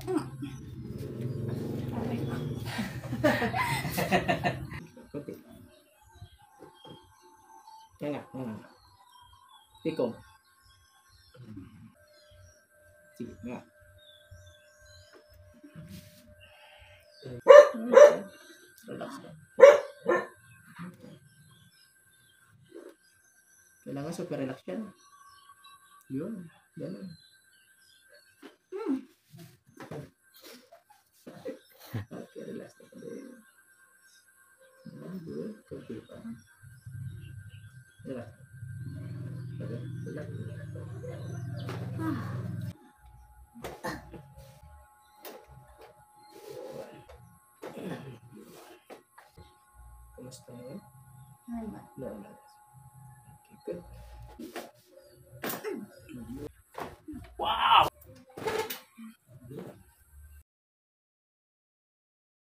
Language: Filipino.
Okay na. Kunti. Yan nga. Tikom. Sige nga. Relax ka. Kailangan super relax yan. Yun. Ganun. Okay, relax na ka din. Good. Kunti pa. Relax. Okay, relax. Kumusta ngayon? Normal. Normal. Okay, good.